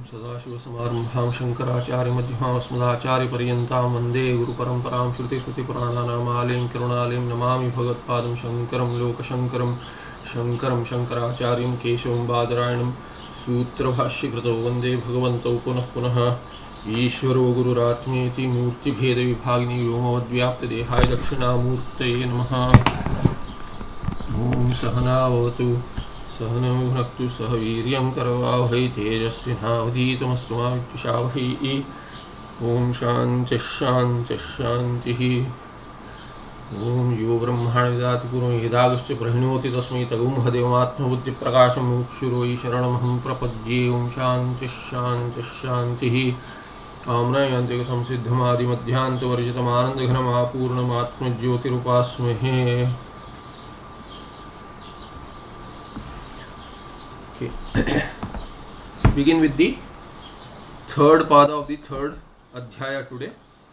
सदाशिवसमारम्भां शङ्कराचार्यमध्यमाम् अस्मदाचार्यपर्यन्तां वन्दे गुरुपरम्परां श्रुतिस्मृतिपुराणानामालयं करुणालयं नमामि भगवत्पादं शङ्करं लोकशङ्करं शङ्करं शङ्कराचार्यं केशवं बादरायणं सूत्रभाष्यकृतौ वन्दे भगवन्तौ पुनः पुनः ईश्वरो गुरुरात्मेति मूर्तिभेदविभागिनी व्योमवद्व्याप्तदेहाय दक्षिणामूर्तये नमः। ॐ सहनावतु सहनौ भुनक्तु सह वीर्यं करवावहै तेजस्विनावधीतमस्तु मा विद्विषावहैः। ॐ शान्तिः शान्तिः शान्तिः। ॐ यो ब्रह्माणं ददाति पूर्वं यदागश्च प्रहिणोति तस्मै तगुंहदेवमात्मबुद्धिप्रकाशं मुक्षुरो हि शरणमहं प्रपद्ये। ॐ शान्तिः शान्तिः शान्तिः। कामनायान्तिकसंसिद्धमादिमध्यान्तवर्जितमानन्दघनमापूर्णमात्मज्योतिरुपास्महे। Begin with the third pada of the third adhyaya today.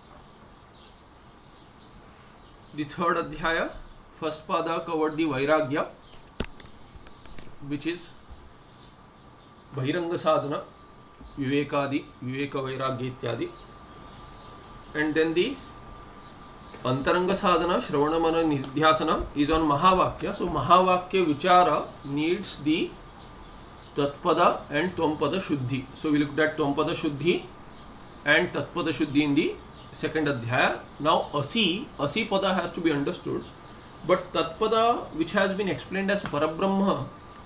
The third adhyaya, first pada covered the vairagya, which is bahiranga sadhana, vivekadi, viveka vairagya ityadi, and then the antaranga sadhana, shravana mana nidhyasana, is on mahavakya. So mahavakya vichara needs the Tatpada and Tvapada Shuddhi. So we looked at Tvapada Shuddhi and Tatpada Shuddhi in the second adhyaya. Now Asi pada has to be understood, but Tatpada, which has been explained as Parabrahma,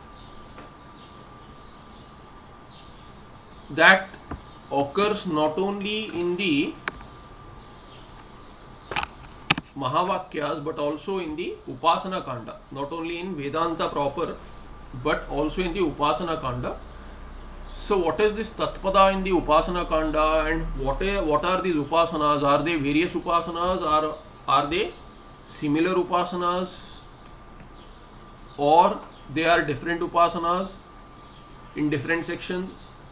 that occurs not only in the Mahavakyas but also in the Upasana Kanda, not only in Vedanta proper but also in the Upasana Kanda. So what is this Tatpada in the Upasana Kanda, and what are these Upasanas? Are they various Upasanas, or are they similar Upasanas, or they are different Upasanas in different sections?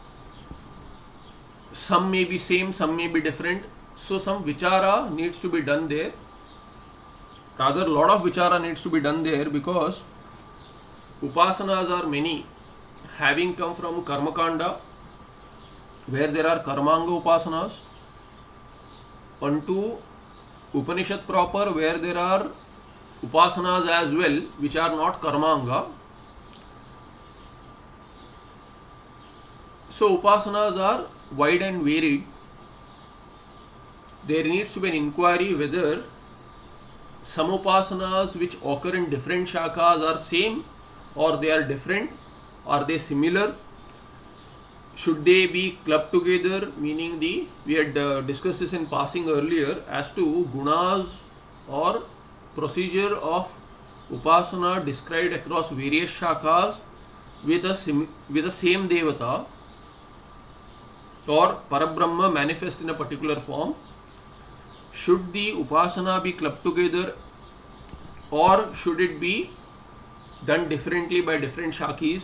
Some may be same, some may be different. So some Vichara needs to be done there. Rather, lot of Vichara needs to be done there, because Upasanas are many, having come from Karma Kanda, where there are Karmanga Upasanas, onto Upanishad proper, where there are Upasanas as well, which are not Karmanga. So Upasanas are wide and varied. There needs to be an inquiry whether some Upasanas which occur in different shakhas are same, or they are different, are they similar, should they be clubbed together, meaning we had discussed this in passing earlier as to gunas or procedure of upasana described across various shakhas with the same devata or Parabrahma manifest in a particular form. Should the upasana be clubbed together, or should it be done differently by different shakis?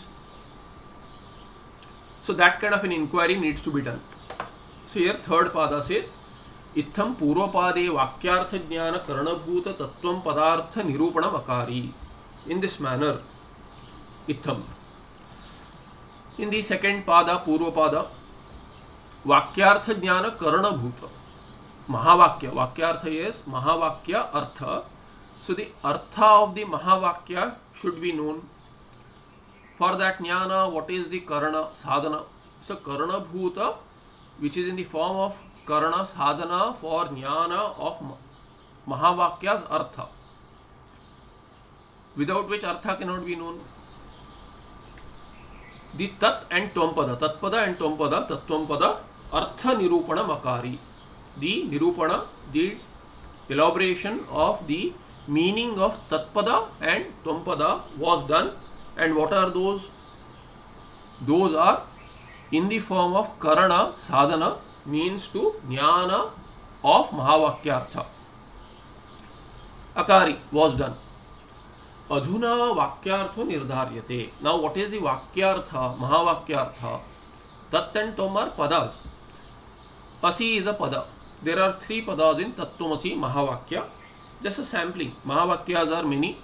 So that kind of an inquiry needs to be done. So here third pada says, Itham purvapade vakyartha jnana karanabhuta tattvam padartha nirupanam akari. In this manner, Itham. In the second pada, purvapada, vakyartha jnana karanabhuta. Mahavakya. Vakyartha is Mahavakya artha. So the artha of the Mahavakya should be known. For that jnana, what is the karana sadhana? So karana bhuta, which is in the form of karana sadhana for jnana of Mahavakya's artha, without which artha cannot be known. The tat and tvapada, tatpada and tvapada, tattvapada, artha nirupana makari. The nirupana, the elaboration of the meaning of tatpada and tvapada was done. And what are those? Those are in the form of karana sadhana, means to jnana of Mahavakyartha. Akari was done. Adhuna vakyartho nirdharyate. Now what is the vakyartha, Mahavakyartha? Tat and tvam are padas. Asi is a pada. There are three padas in Tattvamasi Mahavakya. Just a sampling. Mahavakyas are many.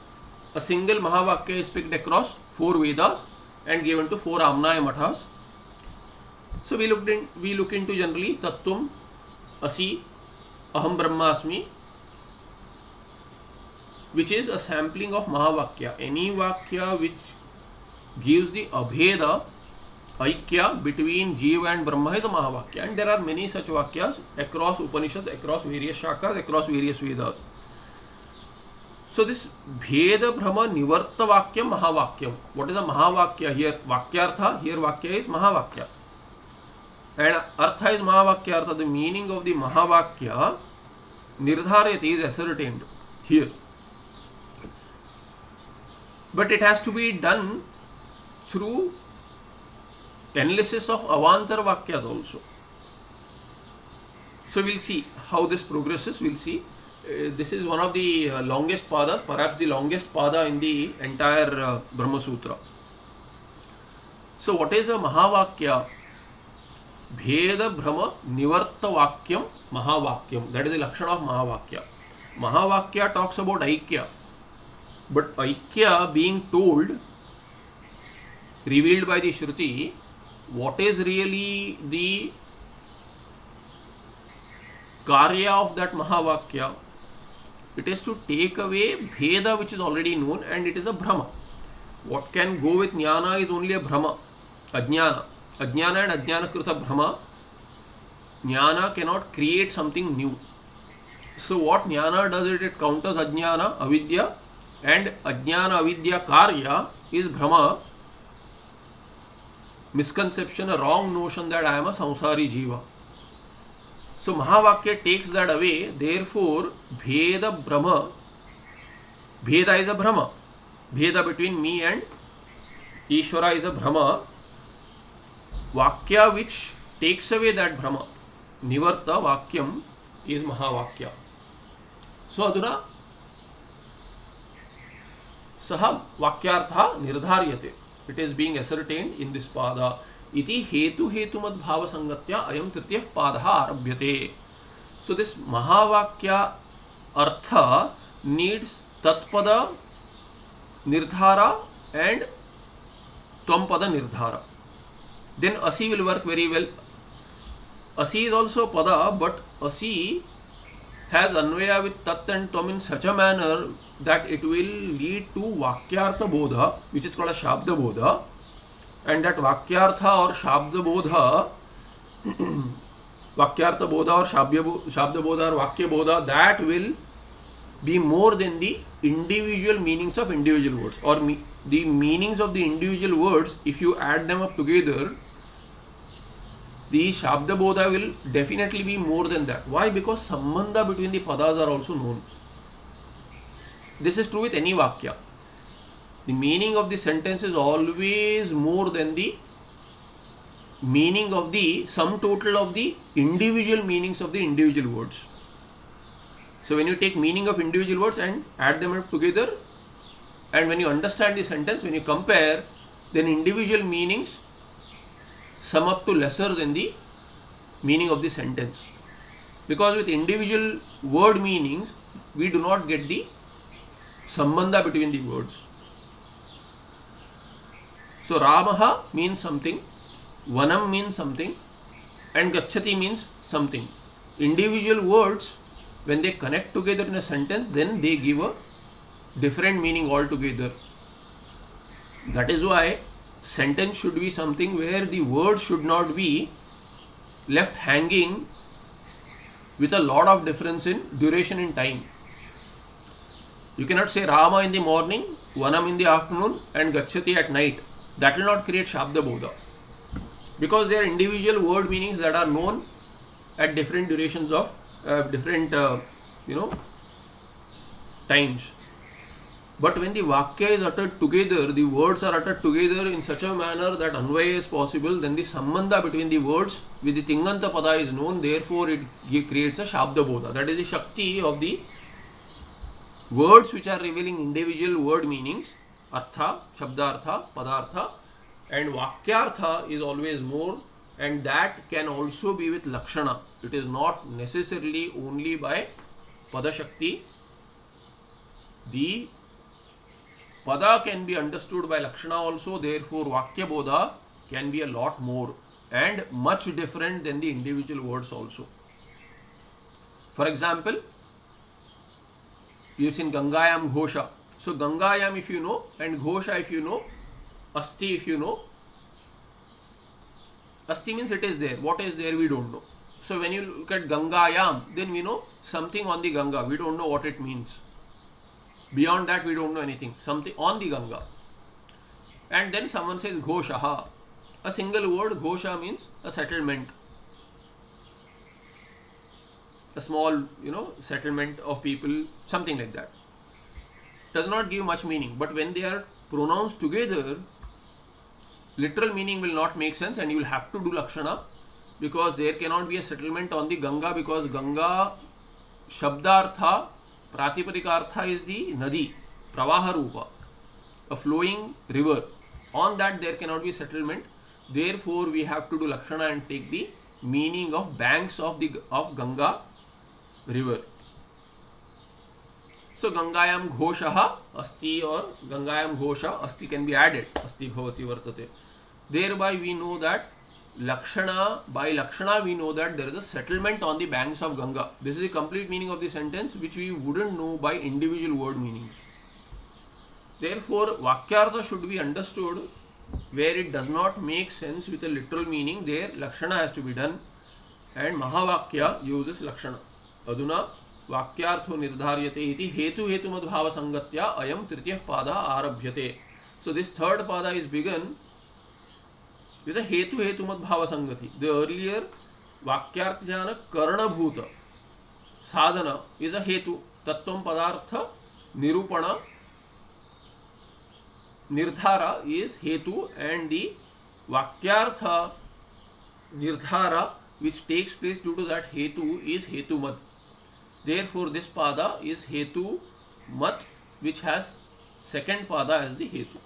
A single Mahavakya is picked across 4 Vedas and given to 4 Amnaya Mathas. So we look into generally Tattvam, Asi, Aham Brahmasmi, which is a sampling of Mahavakya. Any Vakya which gives the Abheda, Aikya between Jiva and Brahma is a Mahavakya. And there are many such Vakyas across Upanishads, across various Shakas, across various Vedas. So this Bheda Brahma Nivarta Vakyam Mahavakyam. What is a Mahavakya here? Vakyartha, here Vakya is Mahavakya. And Artha is Mahavakya Artha. The meaning of the Mahavakya Nirdharyati is ascertained here. But it has to be done through analysis of Avantar Vakyas also. So we'll see how this progresses. We'll see. This is one of the longest padas, perhaps the longest pada in the entire Brahma Sutra. So what is a Mahavakya? Bheda Brahma Nivarta Vakyam Mahavakyam. That is the Lakshana of Mahavakya. Mahavakya talks about Aikya. But Aikya being told, revealed by the Shruti, what is really the Karya of that Mahavakya? It is to take away Bheda which is already known, and it is a Brahma. What can go with Jnana is only a Brahma, Ajnana. Ajnana and Ajnana Krita Brahma. Jnana cannot create something new. So what Jnana does is it counters Ajnana, Avidya, and Ajnana Avidya Karya is Brahma, misconception, a wrong notion that I am a Samsari Jiva. So Mahavakya takes that away. Therefore, Bheda Brahma, Bheda is a Brahma. Bheda between me and Ishvara is a Brahma. Vakya which takes away that Brahma, Nivarta Vakyam, is Mahavakya. So Aduna Saha Vakyartha Nirdharyate. It is being ascertained in this pada. Iti hetu hetumad bhava sangatya ayam trityah padaha arabhyate. So this Mahavakya artha needs tatpada nirdhara and tvam-pada nirdhara. Then Asi will work very well. Asi is also pada, but Asi has Anvaya with Tat and Tvam in such a manner that it will lead to Vakyartha Bodha, which is called a Shabda Bodha. And that Vakyartha or Shabda Bodha, Vakyartha Bodha or Shabda Bodha or Vakya Bodha, that will be more than the individual meanings of individual words, or the meanings of the individual words. If you add them up together, the Shabda Bodha will definitely be more than that. Why? Because Sambandha between the padas are also known. This is true with any Vakya. The meaning of the sentence is always more than the meaning of the sum total of the individual meanings of the individual words. So when you take meaning of individual words and add them up together, and when you understand the sentence, when you compare, then individual meanings sum up to lesser than the meaning of the sentence. Because with individual word meanings, we do not get the sambandha between the words. So Ramaha means something, Vanam means something, and Gacchati means something. Individual words, when they connect together in a sentence, then they give a different meaning altogether. That is why sentence should be something where the word should not be left hanging with a lot of difference in duration in time. You cannot say Rama in the morning, Vanam in the afternoon, and Gacchati at night. That will not create Shabda Bodha, because they are individual word meanings that are known at different durations of different times. But when the Vakya is uttered together, the words are uttered together in such a manner that Anvaya is possible, then the Sambandha between the words with the Tinganta Pada is known, therefore it creates a Shabda Bodha. That is the Shakti of the words which are revealing individual word meanings, Artha, Shabdartha, Padartha, and Vakyartha is always more, and that can also be with Lakshana. It is not necessarily only by Pada Shakti. The Pada can be understood by Lakshana also, therefore Vakya Bodha can be a lot more. and much different than the individual words also. For example, you've seen Gangayam Ghosha. So Gangayam if you know, and Ghosha if you know, Asti if you know. Asti means it is there. What is there we don't know. So when you look at Gangayam, then we know something on the Ganga. We don't know what it means. Beyond that we don't know anything. Something on the Ganga. And then someone says Ghoshaha. A single word, Ghosha means a settlement. A small, settlement of people, something like that. Does not give much meaning. But when they are pronounced together, literal meaning will not make sense and you will have to do Lakshana, because there cannot be a settlement on the Ganga, because Ganga Shabdartha, Pratipadika is the Nadi, Pravaha Rupa, a flowing river. On that there cannot be settlement. Therefore we have to do Lakshana and take the meaning of banks of Ganga river. So Gangayam Ghoshaha Asti or Gangayam Ghosha Asti can be added. Asti Bhavati Vartate. Thereby we know that by Lakshana we know that there is a settlement on the banks of Ganga. This is the complete meaning of the sentence, which we wouldn't know by individual word meanings. Therefore Vakyartha should be understood where it does not make sense with a literal meaning. There Lakshana has to be done, and Mahavakya uses Lakshana. Aduna Vakyartho nirdharyate iti hetu madbhava sangatya ayam tritiyah pada arabhyate. So this third pada is begun with a hetu madbhava sangati. The earlier Vakyarthjana karana bhuta sadhana is a hetu. Tattvam padartha nirupana nirdhara is hetu, and the Vakyartha nirdhara which takes place due to that hetu is hetu mad. Therefore this pada is hetu mat, which has second pada as the hetu.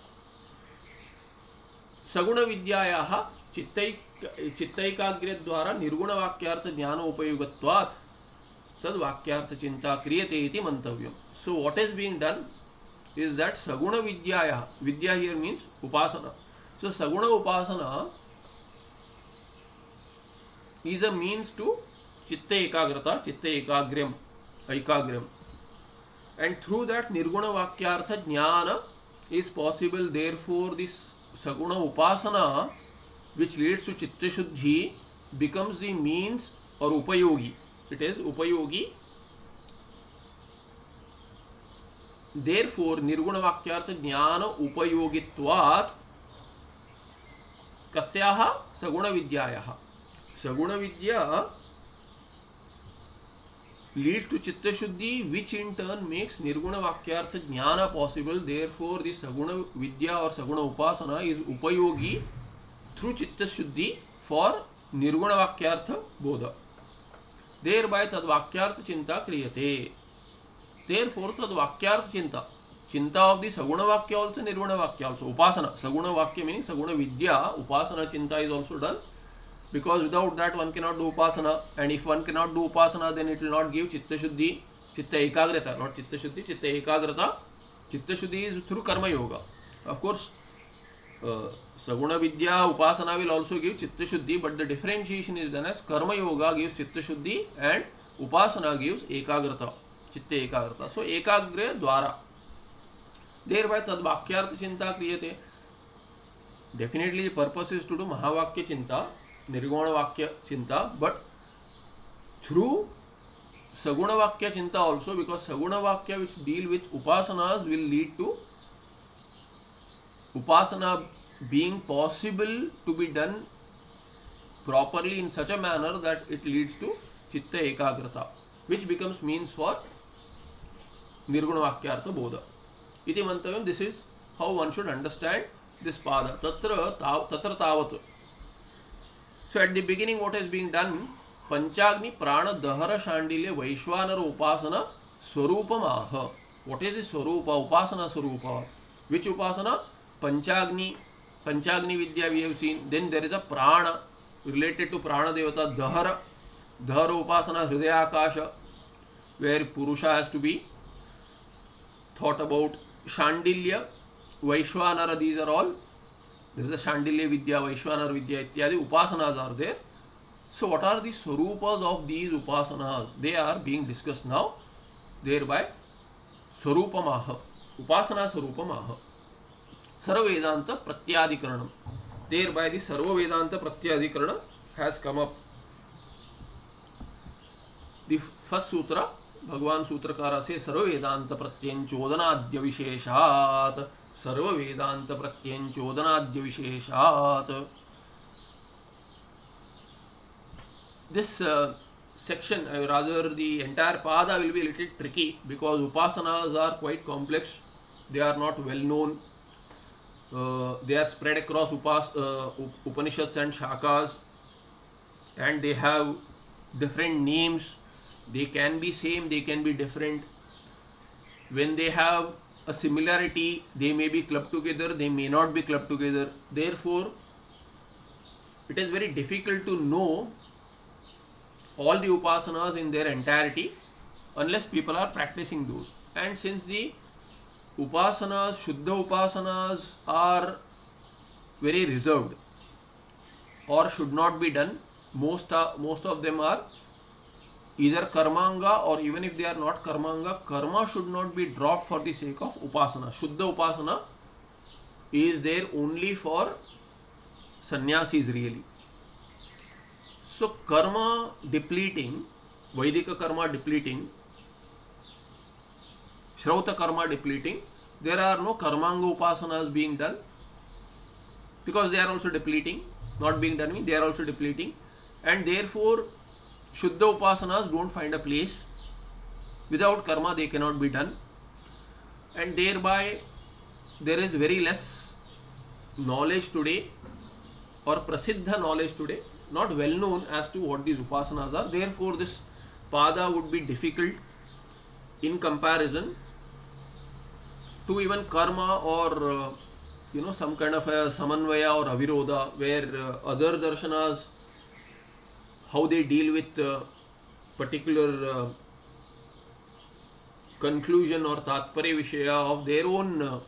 Saguna vidyayaha chittaikagriya dwara nirguna vakyartha jnana upayugatvat tad vakyartha chinta kriyate iti mantavyam. So what is being done is that Saguna vidyaya, vidya here means upasana. So Saguna upasana is a means to chitta ekagrata, chitta ekagram, and through that nirguna vakyartha jnana is possible. Therefore this Saguna upasana, which leads to chitta shuddhi, becomes the means or upayogi. It is upayogi. Therefore nirguna vakyartha jnana upayogitvat kasyaha saguna vidyayaha. Saguna vidya leads to chitta shuddhi, which in turn makes nirguna vakyartha jnana possible. Therefore the Saguna vidya or Saguna upasana is upayogi through chitta shuddhi for nirguna vakyartha bodha. Thereby tad vakyartha chinta kriyate. Therefore tad vakyartha chinta of the Saguna vakya also, nirguna vakya also. Upasana, Saguna vakya meaning Saguna vidya, upasana chinta is also done, because without that one cannot do upasana, and if one cannot do upasana then it will not give chitta shuddhi, chitta ekagrata, not chitta shuddhi, chitta ekagrata. Chitta shuddhi is through karma yoga. Of course Saguna vidya upasana will also give chitta shuddhi, but the differentiation is done as karma yoga gives chitta shuddhi and upasana gives ekagrata, chitta ekagrata. So ekagre dwara, thereby tad vakyartha chinta kriyate. Definitely the purpose is to do mahavakya chinta, nirguna vakya chinta, but through Saguna vakya chinta also, because Saguna vakya which deal with upasanas will lead to upasana being possible to be done properly in such a manner that it leads to chitta ekagrata, which becomes means for nirguna vakyartha bodha. Iti mantavyam. This is how one should understand this pada. Tatra tavat. So at the beginning what is being done? Panchagni prana dahara shandilya vaishwanara upasana swarupam aha. What is the swarupa? Upasana swarupa. Which upasana? Panchagni vidya we have seen. Then there is a prana related to prana devata, dahara upasana, hridaya akasha, where purusha has to be thought about. Shandilya, Vaishwanara, these are all There is a Shandilya Vidya, Vaishwanar Vidya, ityadi upasanas are there. So what are the swarupas of these upasanas? They are being discussed now. Thereby Swarupamaha, Upasana Swarupamaha. Sarva Vedanta Pratyadikaranam. Thereby the Sarva Vedanta Pratyadikarana has come up. The first sutra, Bhagavan Sutrakara says Sarva Vedanta Pratyanchodhanadya Visheshat. Sarva Vedanta Pratyanchodhanadya Visheshat. This section, rather the entire pada will be a little tricky because upasanas are quite complex. They are not well known. They are spread across Upanishads and Shakas, and they have different names. They can be same, they can be different. When they have a similarity, they may be clubbed together, they may not be clubbed together. Therefore, it is very difficult to know all the upasanas in their entirety unless people are practicing those. And since the upasanas, Shuddha upasanas are very reserved or should not be done, most of them are either karmanga, or even if they are not karmanga, karma should not be dropped for the sake of upasana. Shuddha upasana is there only for sannyasis really. So karma depleting, Vaidika karma depleting, Shrauta karma depleting, there are no karmanga upasanas being done because they are also depleting, not being done, they are also depleting, and therefore Shuddha upasanas don't find a place. Without karma they cannot be done, and thereby there is very less knowledge today, or prasiddha knowledge today, not well known as to what these upasanas are. Therefore this pada would be difficult in comparison to even karma or some kind of a samanvaya or avirodha, where other darshanas, how they deal with particular conclusion or tatparya vishaya of their own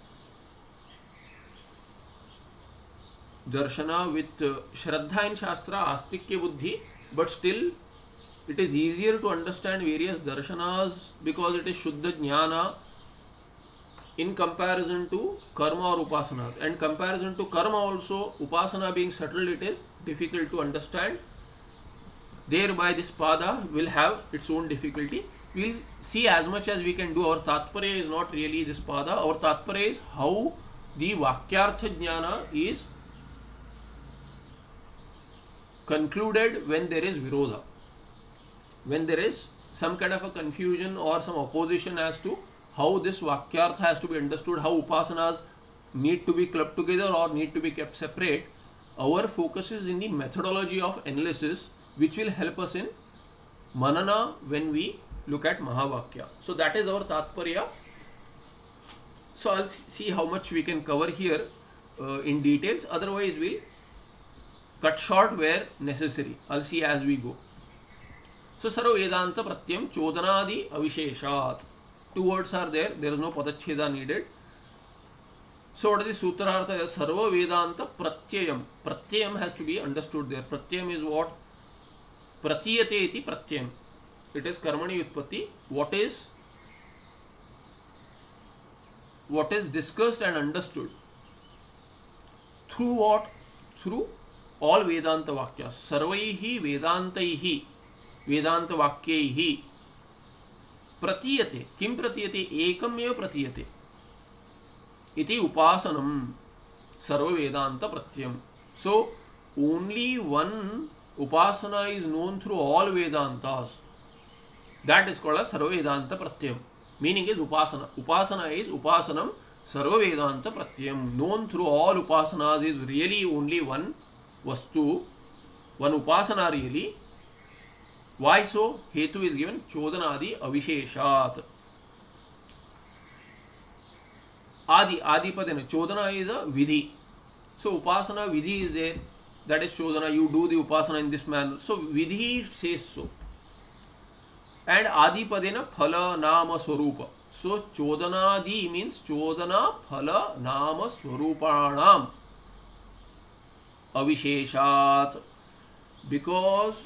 darshana with shraddha in shastra, astikya buddhi, but still it is easier to understand various darshanas because it is shuddha jnana in comparison to karma or upasanas. And comparison to karma also, upasana being subtle, it is difficult to understand. Thereby this pada will have its own difficulty. We will see as much as we can do. Our tatparya is not really this pada. Our tatparya is how the vakyartha jnana is concluded when there is virodha, when there is some kind of a confusion or some opposition as to how this vakyartha has to be understood, how upasanas need to be clubbed together or need to be kept separate. Our focus is in the methodology of analysis, which will help us in manana when we look at Mahavakya. So that is our tatparya. So I'll see how much we can cover here in details. Otherwise we'll cut short where necessary. I'll see as we go. So Sarva Vedanta Pratyam Chodanadi Avisheshat. Two words are there. There is no padacheda needed. So what is the sutrartha? Sarva Vedanta Pratyayam. Pratyayam has to be understood there. Pratyayam is what? Pratiyate iti pratyayam. It is karmani utpatti. What is discussed and understood. Through what? Through all Vedanta Vakyas. Sarvaihi Vedantaihi Vedanta Vakyaihi Pratiyate. Kim pratiyate? Ekam eva pratiyate. Iti upasanam Sarva Vedanta Pratyam. So only one upasana is known through all Vedantas. That is called as Sarva Vedanta Pratyam. Meaning is upasana. Upasana is upasanam Sarva Vedanta Pratyam. Known through all upasanas is really only one vastu, one upasana really. Why so? Hetu is given Chodanadi Avisheshat. Adipadena. Chodana is a vidhi. So upasana vidhi is there. That is Chodana. You do the upasana in this manner. So vidhi says so. And Adipadena Phala Nama Swarupa. So Chodanadi means Chodana Phala Nama Swarupanam. avisheshat, because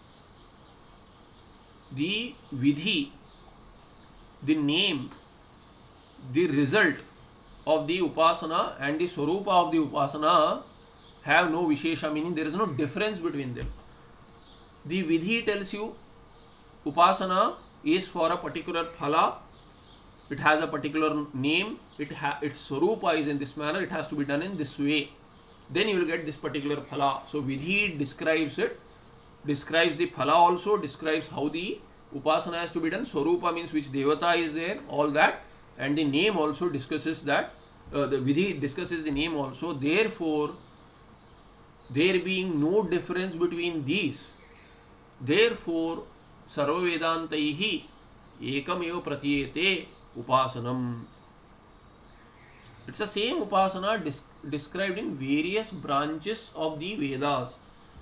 the vidhi, the name, the result of the upasana and the swarupa of the upasana have no vishesha, meaning there is no difference between them. The vidhi tells you upasana is for a particular phala, it has a particular name, its swarupa is in this manner, it has to be done in this way, then you will get this particular phala. So vidhi describes it, describes the phala also, describes how the upasana has to be done. Swarupa means which devata is there, all that, and the name also discusses that. The vidhi discusses the name also. Therefore, there being no difference between these, therefore sarva vedantaihi ekam eva pratiyete upasanam. It's the same upasana described in various branches of the Vedas.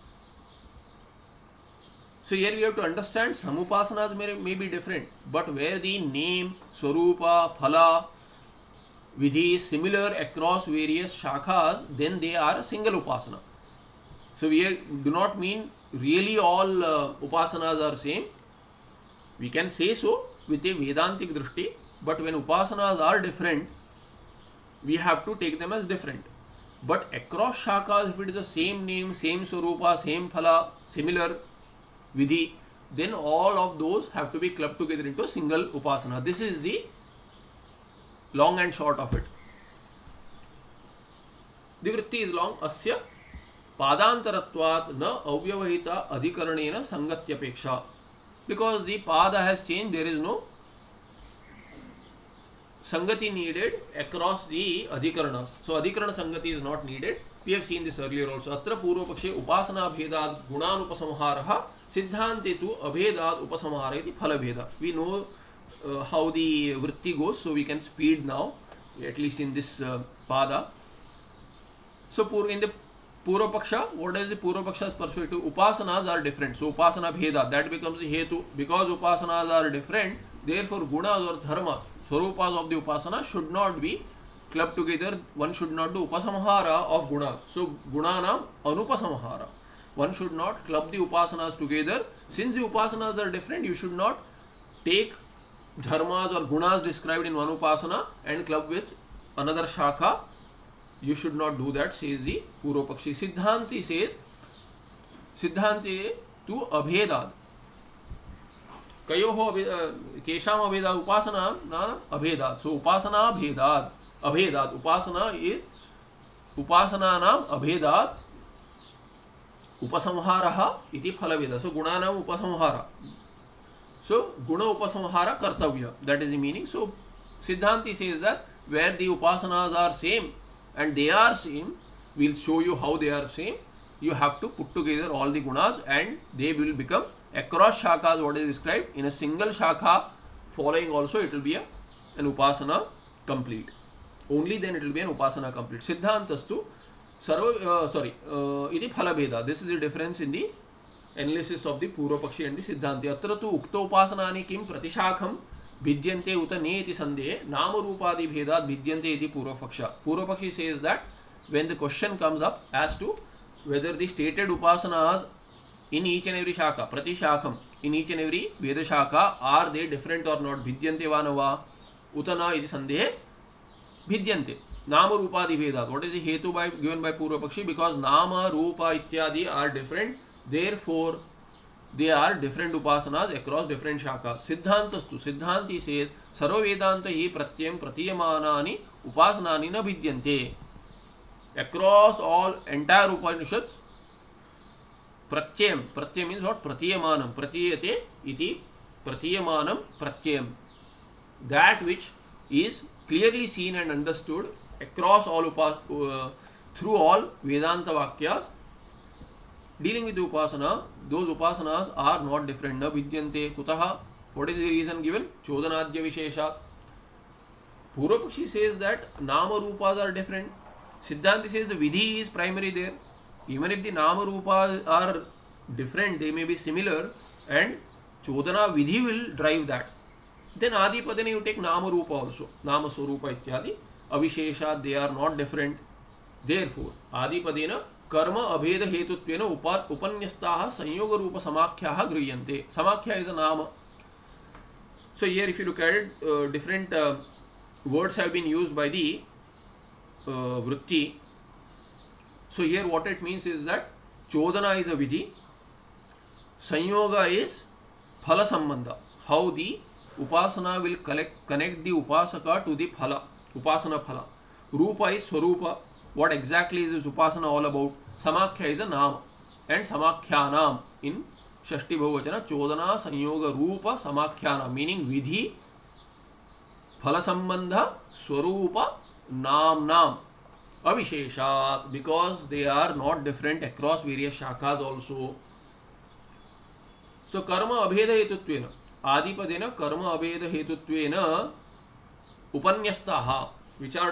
So here we have to understand some upasanas may be different, but where the name, swarupa, phala, vidhi is similar across various shakhas, then they are a single upasana. So we do not mean really all upasanas are same. We can say so with a Vedantic drishti, but when upasanas are different, we have to take them as different. But across shakhas, if it is the same name, same swarupa, same phala, similar vidhi, then all of those have to be clubbed together into a single upasana. This is the long and short of it. The vritti is long. Asya padantaratvat na avyavahita adhikaranena sangatyapeksha. Because the pada has changed, there is no sangati needed across the adhikaranas. So adhikarana sangati is not needed. We have seen this earlier also. Atra purvapakshe upasana bhedad gunanupasamharaha siddhante tu abhedad upasamhara iti phala bheda. We know how the vritti goes, so we can speed now, at least in this pada. So in the purvapaksha, what is the purvapaksha's perspective? Upasanas are different. So upasana bheda, that becomes the hetu. Because upasanas are different, therefore gunas or dharmas, swarupas of the upasana should not be clubbed together. One should not do upasamhara of gunas. So gunanam anupasamhara. One should not club the upasanas together. Since the upasanas are different, you should not take dharmas or gunas described in one upasana and club with another shakha. You should not do that, says the Purvapakshi. Siddhanti says, Siddhanti tu abhedad. Kayoho kesham abhedad, upasana na abhedad. So upasana abhedad. Abhedad. Upasana is upasana nam abhedad. Upasamharaha iti phalaveda. So gunanam upasamhara. So guna upasamhara kartavya. That is the meaning. So Siddhanti says that where the upasanas are same and they are same, we'll show you how they are same. You have to put together all the gunas and they will become across shakhas what is described in a single shakha following also it will be an upasana complete. Only then it will be an upasana complete. Siddhantastu iti phala bheda. This is the difference in the analysis of the Purvapakshi and the Siddhanti. Atra tu ukta upasanani kim pratishakham bhidyante uta ne iti sandehe nama rupadi bhedat bhidyante iti Purvapaksha. Purvapakshi says that when the question comes up as to whether the stated upasanas in each and every shaka, pratishakham, in each and every Veda shaka, are they different or not? Bhidyante vanava utana iti sandehe bhidyante. Nama rupadi bhedat. What is the hetu given by Purvapakshi? Because nama, rupa ityadi are different. Therefore, they are different upasanas across different shakas. Siddhantastu. Siddhanti says, Sarva Vedanta hi pratyam pratiyamanani upasanani na bhidyante. Across all entire Upanishads, pratyam. Pratyam means what? Pratiyamanam. Pratiyate iti pratiyamanam pratyam. That which is clearly seen and understood across all through all Vedanta Vakyas dealing with the upasana, those upasanas are not different. Na vidyante kutaha. What is the reason given? Chodanadya visheshat. Purvapakshi says that nama rupas are different. Siddhanti says the vidhi is primary there. Even if the nama rupas are different, they may be similar and chodana vidhi will drive that. Then adipadane you take nama rupa also. Nama swarupa ityadi. Avisheshat, they are not different. Therefore, adipadena कर्म अभेद हेतुत्वेन उपन्यस्ताः संयोग रूप समाख्याः गृह्यन्ते. Samakhya is a nama. So here if you look at it, different words have been used by the vritti. So here what it means is that chodana is a vidhi, sanyoga is phala sambandha, how the upasana will connect the upasaka to the phala, upasana phala. Rupa is swarupa, what exactly is this upasana all about. Samakhya is a nama, and samakhyanam in Shashti Bahuvachana, chodana sanyoga rupa samakhyanam, meaning vidhi, phala sambandha, swarupa, nam avisheshat, because they are not different across various shakhas also. So karma abheda hetutvena, adipadena karma abheda hetutvena upanyastaha, which are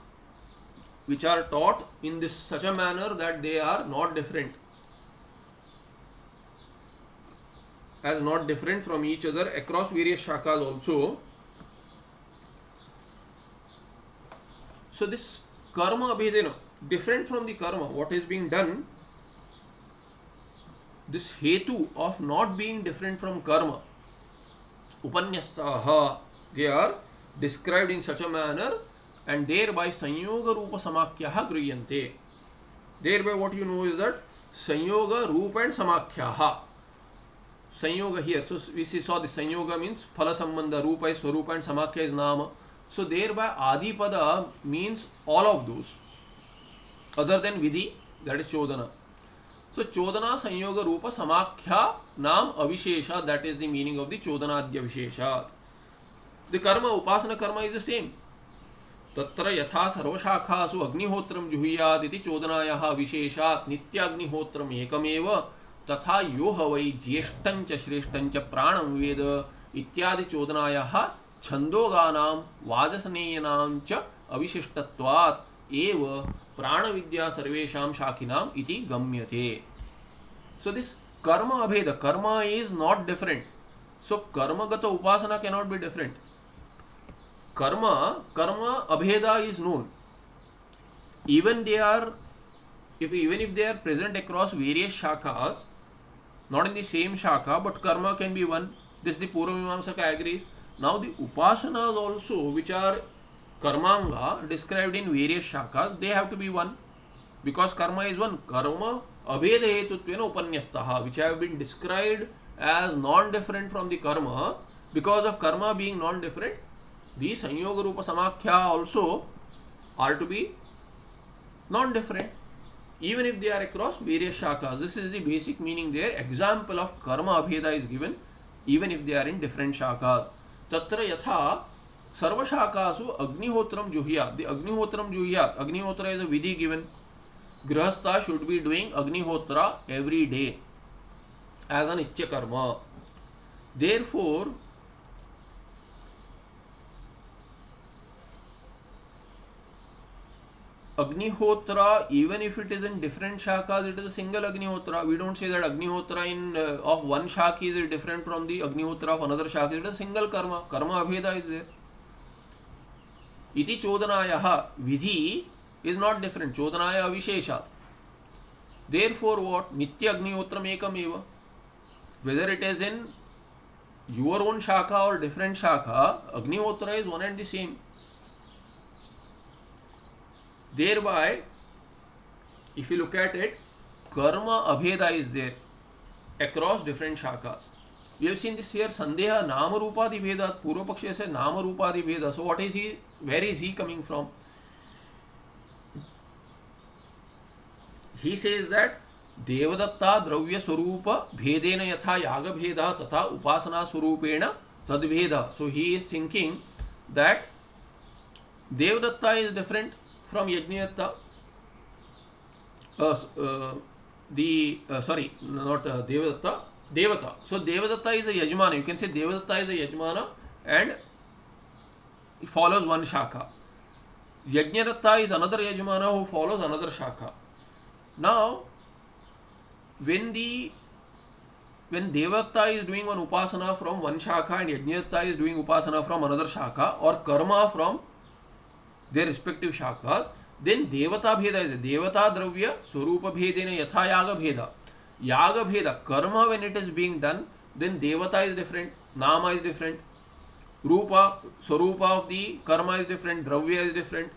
taught in this such a manner that they are not different, as not different from each other across various shakhas also. So this karma abhedena, different from the karma, what is being done, this hetu of not being different from karma, upanyastaha, they are described in such a manner, and thereby sanyoga rupa samakhyaha gryhyante. Thereby what you know is that sanyoga rupa and samakhyaha. Sanyoga here, so we saw the sanyoga means phala sambandha, rupa is swarupa and samakhya is nama. So thereby adipada means all of those other than vidhi, that is chodana. So chodana sanyoga rupa samakhya nam avishesha, that is the meaning of the chodanadya visheshat. The karma, upasana karma is the same. तत्र यथा सर्वशाखासु अग्निहोत्रं जुहुयात् इति चोदनायाः विशेषात् नित्याग्निहोत्रम् एकमेव, तथा यो ह वै ज्येष्ठं च श्रेष्ठं च प्राणं वेद इत्यादि चोदनायाः छन्दोगानां वाजसनेयनां च अविशिष्टत्वात् एव प्राणविद्या सर्वेषां शाखिनाम् इति गम्यते. So this karma abheda, karma is not different. So karma gata upasana cannot be different. Karma abheda is known. Even if they are present across various shakhas, not in the same shakha, but karma can be one. This the Purvamimamsaka agrees. Now the upasanas also, which are karmanga described in various shakhas, they have to be one, because karma is one. Karma abheda hetutvena upanyastaha, which have been described as non-different from the karma. Because of karma being non-different, the sanyoga rupa samakhya also are to be non-different, even if they are across various shakhas. This is the basic meaning there. Example of karma abheda is given even if they are in different shakhas. Tatra yatha sarva shakasu agnihotram juhyat. The agnihotram juhyat, agnihotra is a vidhi given. Grihastha should be doing agnihotra every day as an nitya karma. Therefore Agnihotra, even if it is in different shakhas, it is a single Agnihotra. We don't say that Agnihotra of one shakha is different from the Agnihotra of another shakha. It is a single karma. Karma abheda is there. Iti chodanayaha, vidhi is not different. Chodanaya avisheshat. Therefore what? Nitya Agnihotram ekam eva. Whether it is in your own shakha or different shakha, Agnihotra is one and the same. Thereby, if you look at it, karma abheda is there across different shakhas. We have seen this here, Sandeha Nama Rupadi Veda, Purva Paksha says Nama Rupadi Veda. So what is he, where is he coming from? He says that Devadatta Dravya Swarupa Bhedena Yatha Yaga Bheda Tatha Upasana Swarupena Tadveda. So he is thinking that Devadatta is different from Yajnayatta. Sorry, not Devadatta, Devata. So Devadatta is a Yajmana. You can say Devadatta is a Yajmana and he follows one shakha. Yajnadatta is another Yajmana who follows another shakha. Now, when Devadatta is doing one upasana from one shakha and Yajnadatta is doing upasana from another shakha, or karma from their respective shakhas, Then devata bheda is devata dravya swarupa bhedena yatha yaga bheda. Yaga bheda, karma when it is being done, then devata is different, nama is different, rupa, swarupa of the karma is different, dravya is different.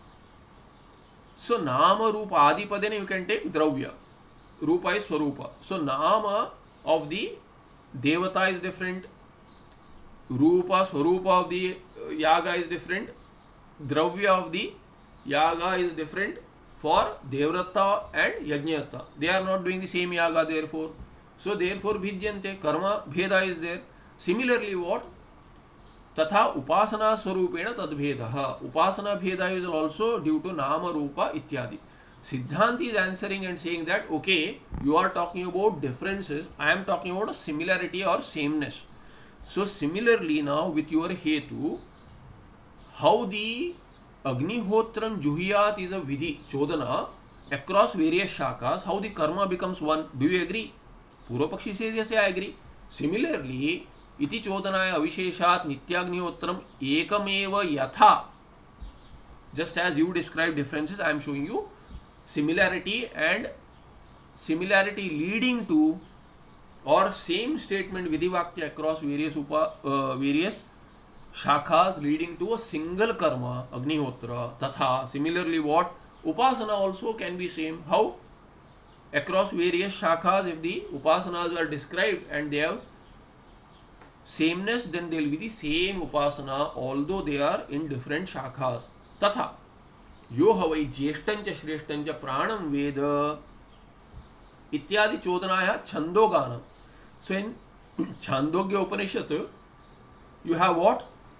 So nama rupa adipadena you can take dravya, rupa is swarupa. So nama of the devata is different, rupa swarupa of the yaga is different, dravya of the yaga is different for Devrata and Yajñata. They are not doing the same yaga, therefore. So therefore bhijyante, karma bheda is there. Similarly what? Tatha upasana swarupena tadbhedaha. Upasana bheda is also due to nama rupa ityadi. Siddhanti is answering and saying that, okay, you are talking about differences, I am talking about a similarity or sameness. So similarly now with your hetu, how the Agnihotram Juhiyat is a vidhi, chodana, across various shakas, how the karma becomes one. Do you agree? Purva Pakshi says, yes, I agree. Similarly, iti chodanaya avisheshat nityagnihotram ekameva yatha. Just as you describe differences, I am showing you similarity, and similarity leading to or same statement vidhivakya across various shakhas leading to a single karma, Agnihotra. Tatha, similarly what? Upasana also can be same. How? Across various shakhas, if the upasanas are described and they have sameness, then they will be the same upasana, although they are in different shakhas. Tatha, yo havai jyeshtancha shreshtancha pranam veda ityadi chodanaya chandoganam. So in Chandogya Upanishad, you have what?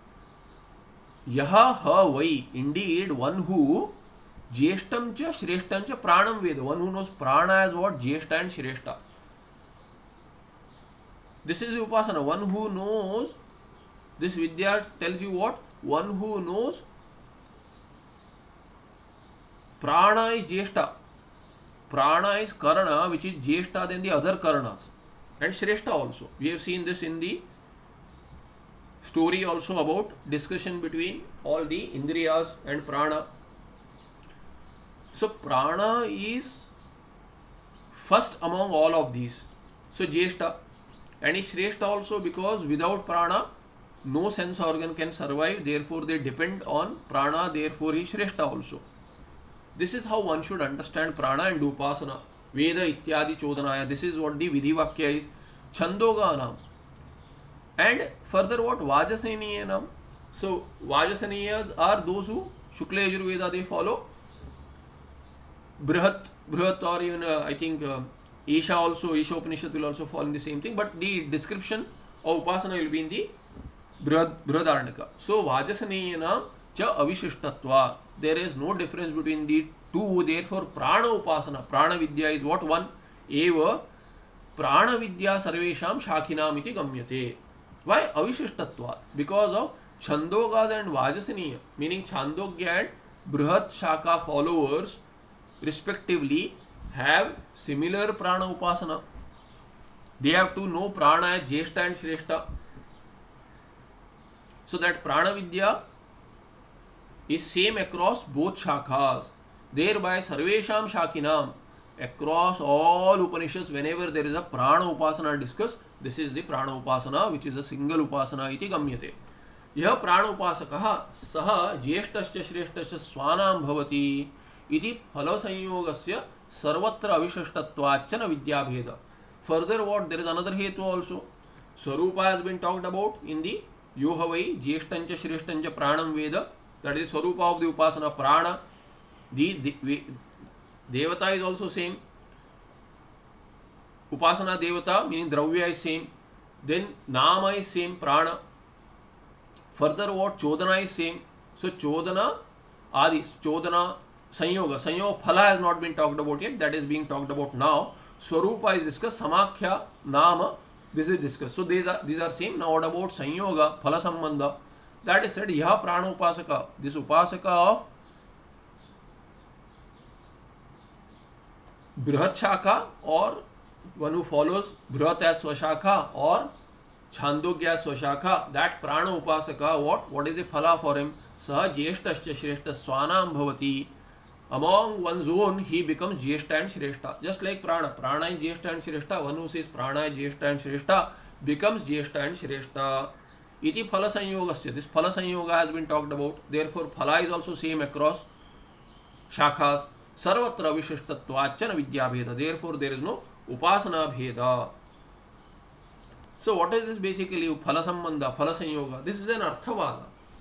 Yaha ha vai, indeed one who jyeshtam cha shreshtam cha pranam veda, one who knows prana as what? Jyeshta and shreshta. This is the upasana, one who knows, this vidya tells you what? One who knows prana is jyeshta, prana is karana, which is jyeshta than the other karanas, and shreshta also. We have seen this in the story also about discussion between all the indriyas and prana. So prana is first among all of these. So jyeshta, and is shreshta also because without prana no sense organ can survive, therefore they depend on prana, therefore is shreshta also. This is how one should understand prana and upasana. Veda ityadi chodanaya, this is what the vidhivakya is. Chandoganam. And further what? Vajasaniyanam. So Vajasaniyas are those who Shukla Yajurveda they follow. Brihat or even I think Isha also, Isha Upanishad will also fall in the same thing, but the description of Upasana will be in the Brihadaranyaka. So Vajasaniyanam cha avishishtatva. There is no difference between the two, therefore Prana Upasana, Prana Vidya is what? One. Eva Prana Vidya Sarvesham Shakhinam iti gamyate. Why? Avishishtatva. Because of Chandogas and Vajasaniya, meaning Chandogya and Brihat Shaka followers respectively have similar Prana Upasana. They have to know Prana as Jyeshta and Shreshta. So that Prana Vidya is same across both Shakhas. Thereby Sarvesham Shakhinam, across all Upanishads, whenever there is a Prana Upasana discussed, this is the Prana Upasana, which is a single Upasana iti gamyate. Yah Prana Upasakaha saha jyeshtascha shreshtascha swanam bhavati iti phala sanyogasya sarvatra avishishtattvachana vidyabheda. Further what? There is another hetu also. Swarupa has been talked about in the yohavai jyeshtancha shreshtancha pranam veda. That is Swarupa of the Upasana, Prana. The Devata is also same. Upasana Devata meaning Dravya is same. Then Nama is same, Prana. Further what? Chodana is same. So Chodana, Adi, Chodana, Sanyoga. Sanyoga Phala has not been talked about yet. That is being talked about now. Swarupa is discussed. Samakhya, Nama, this is discussed. So these are same. Now what about Sanyoga, Phala Sambandha? That is said, Yaha Prana Upasaka. This Upasaka of Brihat Shaka, or one who follows Brihat as Swashakha or Chandogya as Swashakha, that Prana Upasaka, what is the phala for him? Saha Jyeshtascha Shreshta Swanam Bhavati. Among one's own, he becomes Jyeshta and Shrestha. Just like Prana. Prana is Jyeshta and Shrestha. One who says Prana is Jyeshta and Shrestha becomes Jyeshta and Shrestha. Iti Phala Sanyogasya. This Phala Sanyoga has been talked about. Therefore, Phala is also same across Shakhas. Sarvatra Vishishtattvachana Vidya Bheda. Therefore, there is no Upasana Bheda. So, what is this basically? Phala Sambandha, Phala Sanyoga. This is an Arthavada.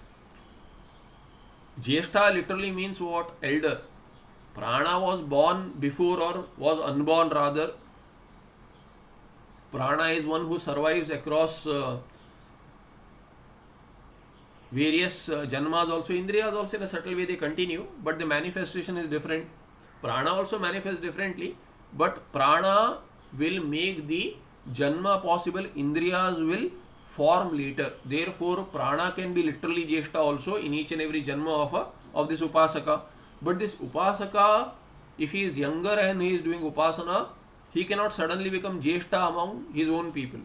Jyeshta literally means what? Elder. Prana was born before or was unborn rather. Prana is one who survives across various janmas also. Indriyas also in a subtle way they continue, but the manifestation is different. Prana also manifests differently, but Prana will make the janma possible. Indriyas will form later. Therefore, Prana can be literally Jyeshta also in each and every janma of this Upasaka. But this Upasaka, if he is younger and he is doing Upasana, he cannot suddenly become Jyeshta among his own people.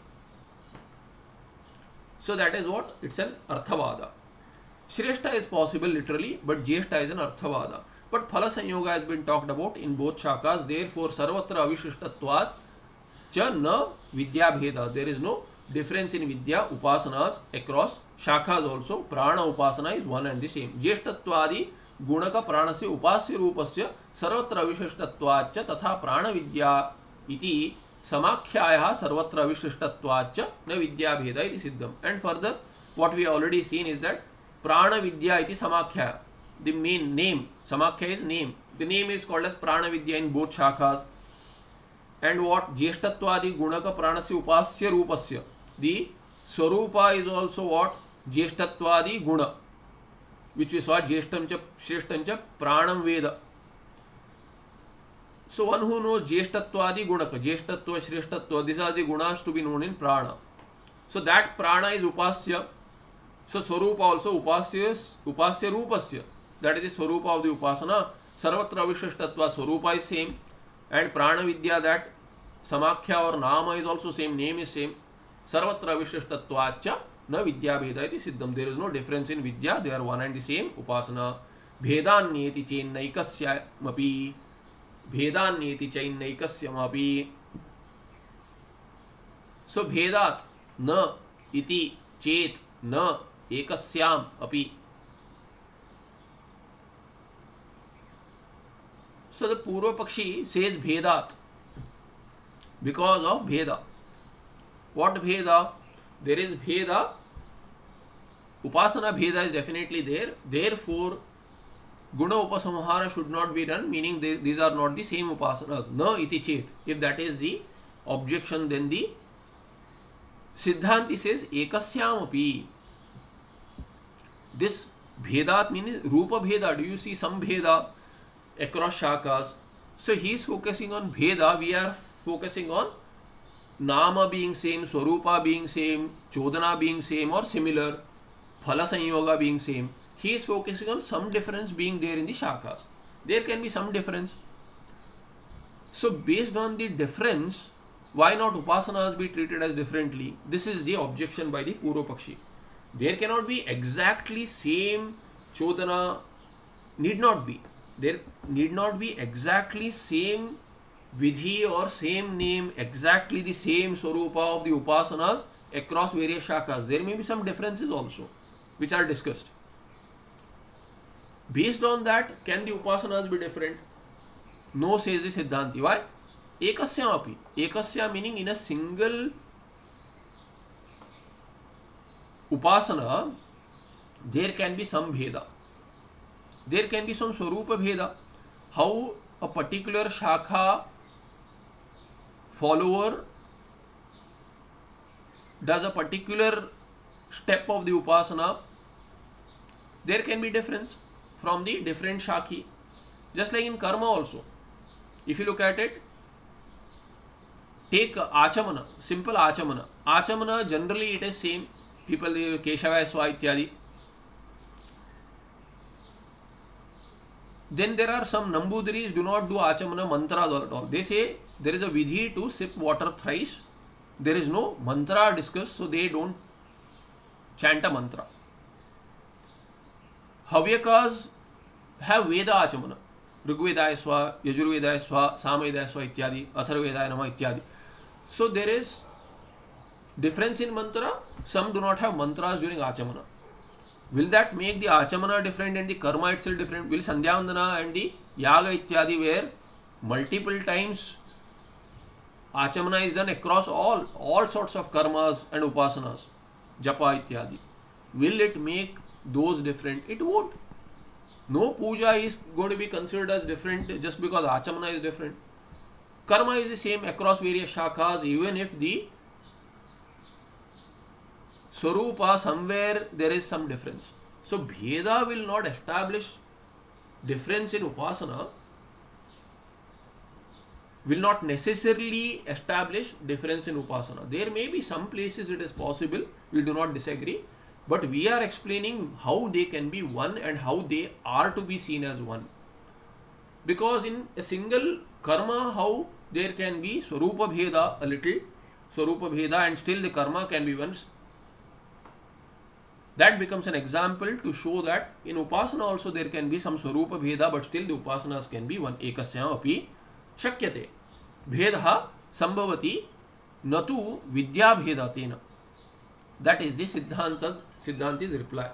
So that is what? It's an Arthavada. Shrestha is possible literally, but Jyeshta is an Arthavada. But Phala Sanyoga has been talked about in both Shakas. Therefore, Sarvatra Avishishtatvat cha na Vidya Bheda. There is no difference in Vidya Upasanas across Shakas also. Prana Upasana is one and the same. Jyeshtatvadi Gunaka Pranasya Upasya Rupasya Sarvatra Avishishtatvacha Tatha Prana Vidya iti Samakhyaya Sarvatra Avishishtatvacha na Vidya Bheda iti Siddham. And further, what we have already seen is that Prana Vidya iti Samakhyaya. The main name, Samakhyaya is name. The name is called as Prana Vidya in both Shakas. And what? Jyeshtatvadi Gunaka Pranasya Upasya Rupasya. The Swarupa is also what? Jyeshtatvadi Guna, which is what? Jyeshtamcha Shreshtamcha Pranam Veda. So one who knows Jyeshtatvadi Gunaka, Jyeshtatva, Shreshtatva, these are the gunas to be known in Prana. So that Prana is Upasya. So Swarupa also Upasya Rupasya. That is the Swarupa of the Upasana. Sarvatra Vishishtatva Swarupa is same. And Prana Vidya, that Samakhya or Nama is also same, name is same. Sarvatra Vishishtatvacha na Vidya Bheda iti Siddham. There is no difference in Vidya, they are one and the same. Upasana. Bhedanyeti chainnaikasya mapi. Bhedanyeti chainnaikasya mapi. So Bhedat na iti chet na ekasyam api. So the Purva Pakshi says Bhedat because of Bheda. What Bheda? There is Bheda. Upasana Bheda is definitely there. Therefore, Guna Upasamhara should not be done, meaning these are not the same Upasanas. Na iti chet. If that is the objection, then the Siddhanti says Ekasyam api. This Bhedat means Rupa Bheda. Do you see some Bheda across Shakas? So he is focusing on Bheda. We are focusing on Nama being same, Swarupa being same, Chodana being same or similar, Phala Sanyoga being same. He is focusing on some difference being there in the Shakas. There can be some difference. So based on the difference, why not Upasanas be treated as differently? This is the objection by the Purva Pakshi. There cannot be exactly same Chodana, need not be. There need not be exactly same Vidhi or same name, exactly the same Swarupa of the Upasanas across various Shakas. There may be some differences also, which are discussed. Based on that, can the Upasanas be different? No, says the Siddhanti. Why? Ekasya api. Ekasya meaning in a single Upasana, there can be some Bheda. There can be some Swarupa Bheda. How a particular Shakha follower does a particular step of the Upasana, there can be difference from the different Shakhi. Just like in Karma also. If you look at it, take Achamana, simple Achamana. Achamana generally it is same. People, Keshava, Swa, ityadi. Then there are some Nambudiris do not do Achamana mantras at all. They say there is a vidhi to sip water thrice. There is no mantra discussed, so they don't chant a mantra. Havyakas have Veda Achamana. ऋग्वेदाय स्वा, यजुर्वेदाय स्वा, सामवेदाय स्वा इत्यादि, अथर्ववेदाय नमः इत्यादि. So there is difference in mantra. Some do not have mantras during Achamana. Will that make the Achamana different and the karma itself different? Will Sandhyavandana and the Yaga ityadi, where multiple times Achamana is done across all sorts of karmas and upasanas, japa ityadi, will it make those different? It won't. No puja is going to be considered as different just because Achamana is different. Karma is the same across various shakhas, even if the Swarupa somewhere there is some difference. So Bheda will not establish difference in Upasana, will not necessarily establish difference in Upasana. There may be some places it is possible, we do not disagree, but we are explaining how they can be one and how they are to be seen as one. Because in a single karma, how there can be Swarupa Bheda, a little Swarupa Bheda, and still the karma can be one. That becomes an example to show that in Upasana also there can be some Swarupa Bheda, but still the Upasanas can be one. Ekasyam api shakyate. Bhedaha sambhavati natu vidya bhedatena. That is the Siddhanti's reply.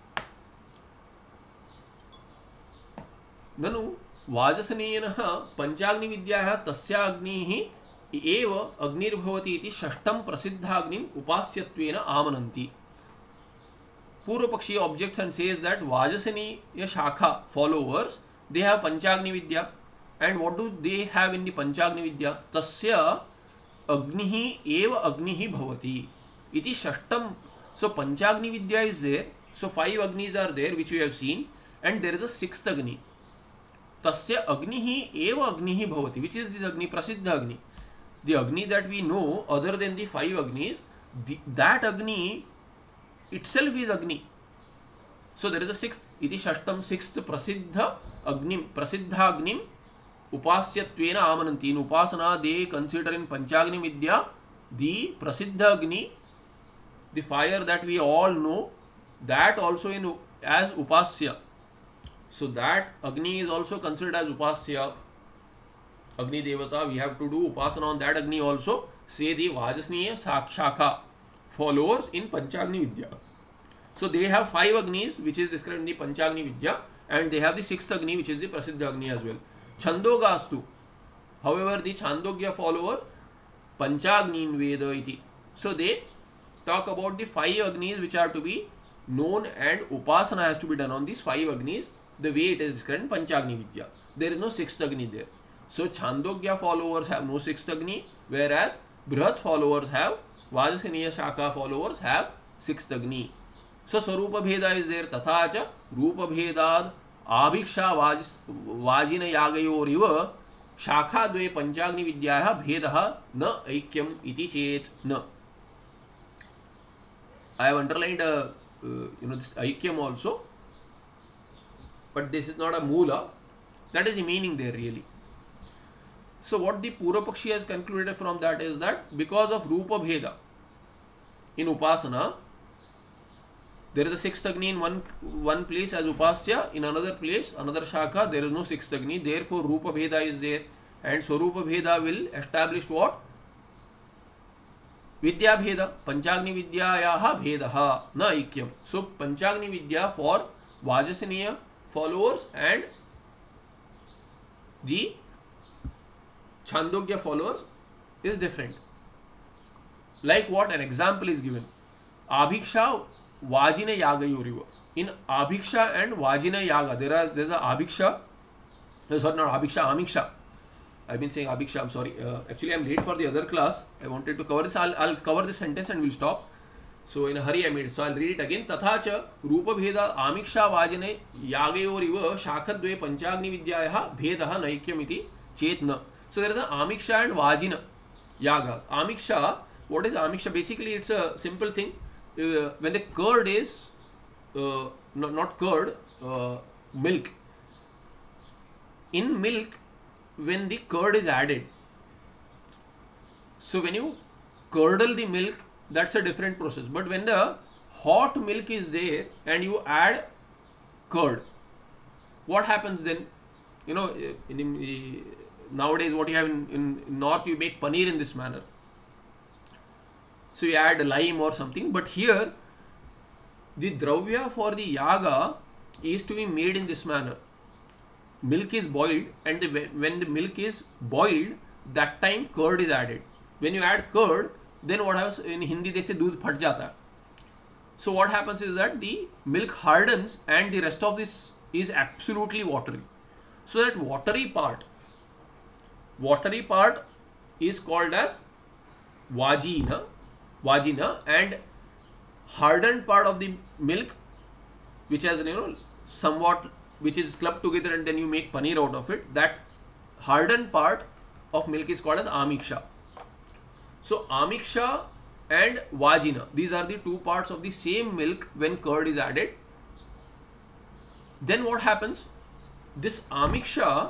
Nanu Vajasaniyanah Panchagni Vidyaha Tasya Agnihi Eva Agnirбhavati iti Shashtam Prasiddhagnim Upasyattvena Amananti. Purva Pakshi objects and says that Vajasaniya Shakha followers, they have Panchagni Vidya. And what do they have in the Panchagni Vidya? Tasya Agnihi Eva Agnihi Bhavati iti Shashtam. So Panchagni Vidya is there. So 5 Agnis are there, which we have seen, and there is a 6th Agni. Tasya Agnihi Eva Agnihi Bhavati. Which is this Agni? Prasiddha Agni. The Agni that we know other than the 5 Agnis, that Agni itself is Agni. So there is a 6th, iti Shashtam, 6th Prasiddha Agnim Upasyatvena Amananti. In Upasana they consider in Panchagni Vidya the Prasiddha Agni, the fire that we all know, that also in as Upasya. So that Agni is also considered as Upasya. Agni Devata, we have to do Upasana on that Agni also. Say the Vajasniya Shakha followers in Panchagni Vidya. So they have 5 Agnis, which is described in the Panchagni Vidya, and they have the 6th Agni, which is the Prasiddha Agni as well. Chandogastu. However, the Chandogya follower Panchagni in Veda iti. So they talk about the 5 Agnis which are to be known, and Upasana has to be done on these 5 Agnis, the way it is described in Panchagni Vidya. There is no 6th Agni there. So Chandogya followers have no 6th Agni, whereas Brihat followers have, Vajasaniya Shakha followers have 6th Agni. So Swarupa Bheda is there. Tathacha Rupa Bhedad Abhiksha Vajina Yagayoriva Shakha Dve Panchagni Vidyaha Bhedaha Na Aikyam iti Chet Na. I have underlined this Aikyam also, but this is not a Mula. That is the meaning there really. So what the Purva Pakshi has concluded from that is that because of Rupa Bheda in Upasana, there is a 6th Agni in one place as Upasya, in another place, another Shakha, there is no 6th Agni. Therefore Rupa Bheda is there, and Swarupa Bheda will establish what? Vidya Bheda. Panchagni Vidyayaha Bhedaha Na Aikyam. So Panchagni Vidya for Vajasaniya followers and the Chandogya followers is different. Like what? An example is given. Abhiksha Vajina Yaga Yuriva. In Abhiksha and Vajina Yaga, there's a Abhiksha. Sorry, not Abhiksha, Amiksha. I've been saying Abhiksha, I'm sorry. Actually, I'm late for the other class. I wanted to cover this. I'll cover this sentence and we'll stop. So in a hurry I made it. So I'll read it again. Tathacha Rupa Bheda Amiksha Vajane Yagayoriva Shakadve Panchagni Vidyayaha Bhedaha Naikyam iti Chetna. So there is an Amiksha and Vajina Yagas. Amiksha, what is Amiksha? Basically it's a simple thing. When the curd is, not curd, milk. In milk, when the curd is added, so when you curdle the milk, that's a different process. But when the hot milk is there and you add curd, what happens then? you know, nowadays what you have in north, you make paneer in this manner. So you add lime or something, but here the dravya for the yaga is to be made in this manner. Milk is boiled, and when the milk is boiled, that time curd is added. When you add curd, then what happens, in Hindi they say दूध फट जाता है. So what happens is that the milk hardens and the rest of this is absolutely watery. So that watery part is called as vagina, and hardened part of the milk, which has, you know, somewhat, which is clubbed together and then you make paneer out of it, that hardened part of milk is called as amiksha. So amiksha and vagina, these are the two parts of the same milk when curd is added. Then what happens, this amiksha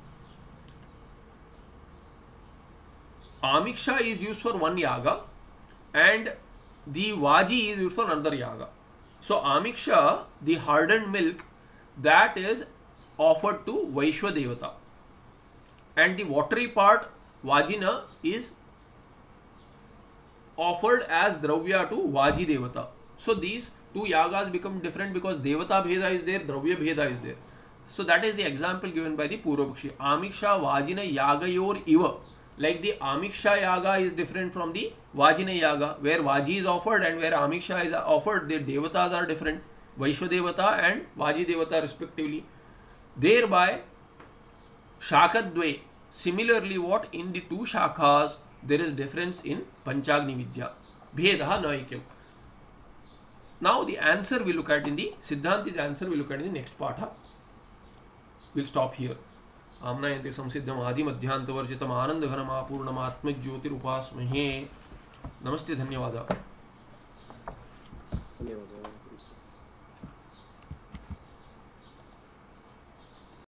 is used for one yaga and the vaji is used for another yaga. So amiksha, the hardened milk, that is offered to Vaishwa Devata, and the watery part, vagina, is offered as dravya to Vaji Devata. So these two yagas become different because Devata Bheda is there, Dravya Bheda is there. So that is the example given by the Purvapakshi. Amiksha Vajina Yagayor Iva. Like the Amiksha Yaga is different from the Vajina Yaga, where Vaji is offered and where Amiksha is offered, their Devatas are different. Vaishwa Devata and Vaji Devata respectively. Thereby, Shakadve, similarly what in the two Shakhas, there is difference in Panchagni Vidya. Bhedaha Naikyam. Now the answer we look at in the Siddhanti's answer we look at in the next part. We'll stop here. Amnayante samsiddham adi madhyantavarjitam anandaghanam apurnam atmajyotirupasmahe. Namaste, dhanyavada.